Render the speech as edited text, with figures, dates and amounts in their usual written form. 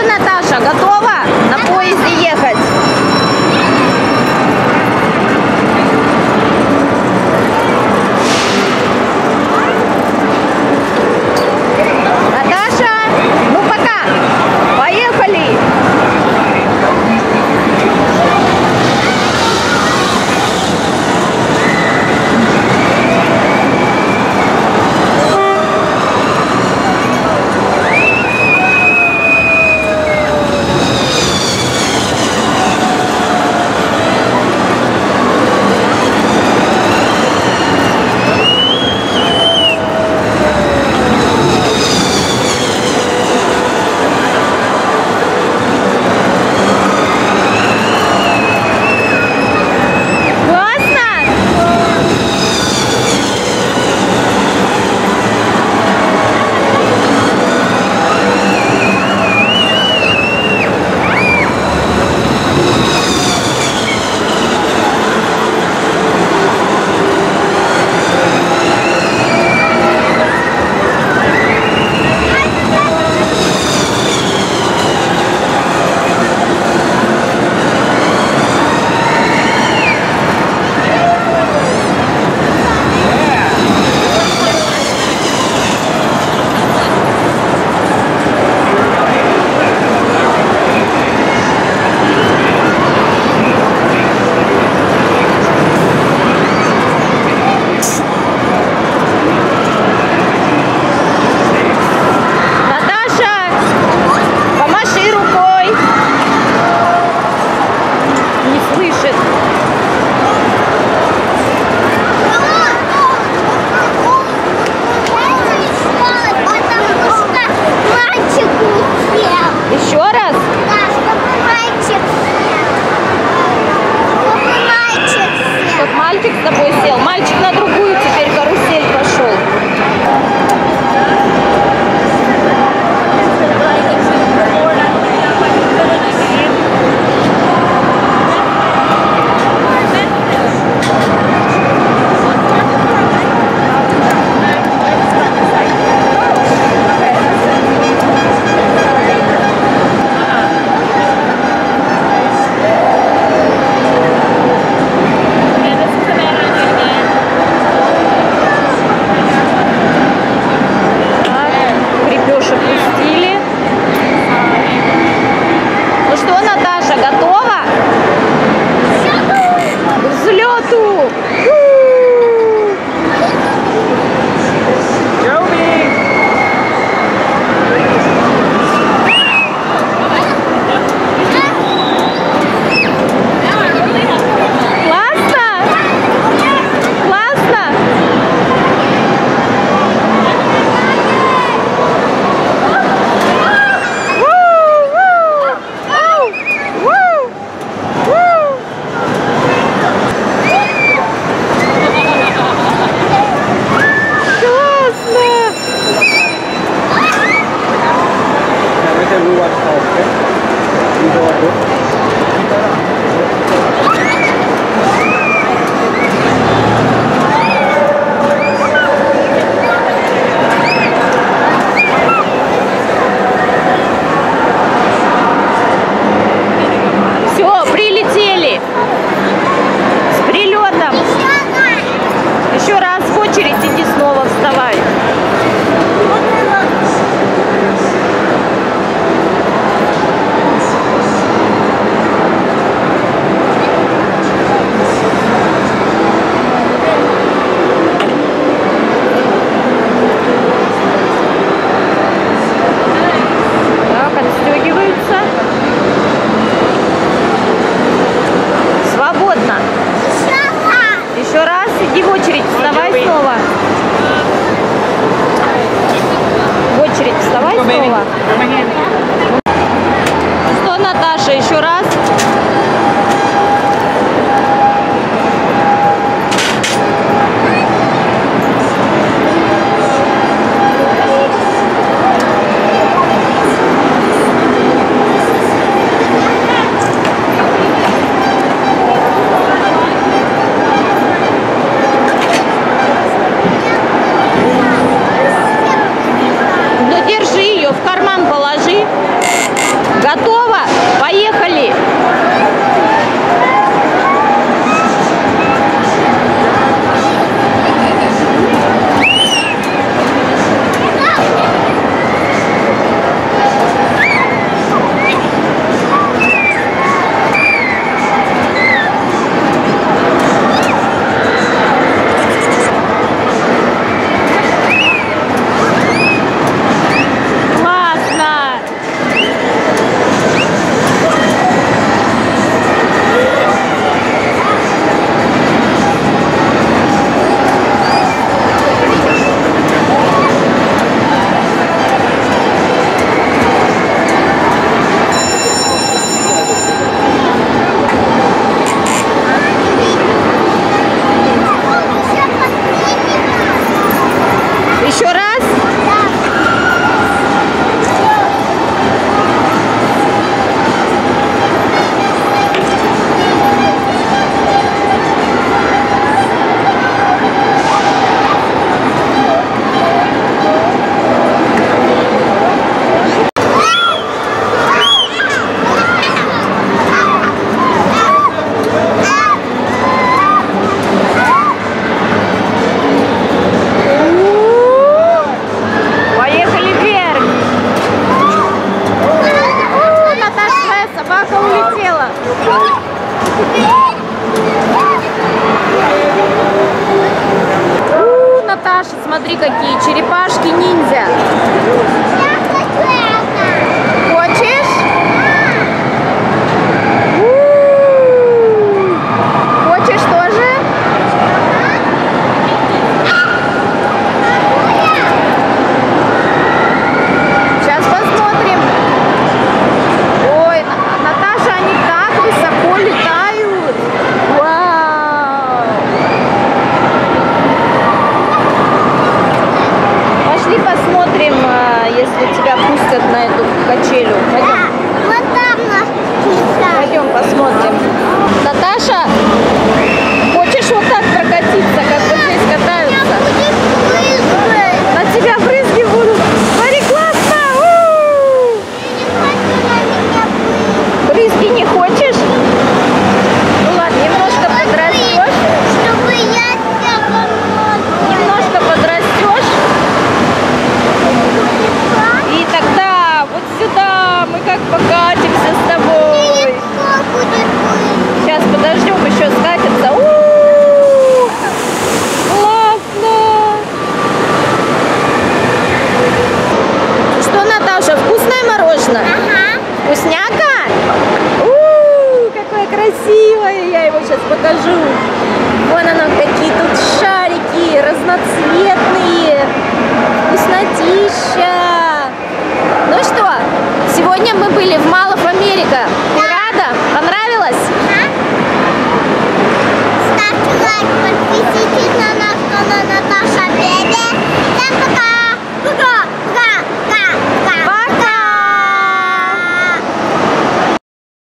Наташа, готова на поезде ехать? Наташа, ну пока, поехали! Мальчик с тобой сел. Мальчик на другую теперь карусель пошел. Что, Наташа, еще раз? Ну, держи ее, в карман положи. качелю. Пойдем. Вот там нас писали. Пойдем посмотрим. Наташа, хочешь вот так прокатиться, как вот здесь катаются? На тебя брызги будут. Смотри, классно! У-у-у! Брызги не хочешь? Ну ладно, немножко подрастешь. Чтобы я тебя помогла. Немножко подрастешь. И тогда вот сюда мы как покатимся с тобой. Сейчас подождем, еще скатится. У-у-у! Классно! Что, Наташа, вкусное мороженое? Ага. Вкусняка? У-у-у, какое красивое! Я его сейчас покажу. Вон оно, какие тут шарики разноцветные. Вкуснотища! Ну что, сегодня мы были в Mall of America. Ты рада? Понравилось? Ставьте лайк, подписывайтесь на наш канал.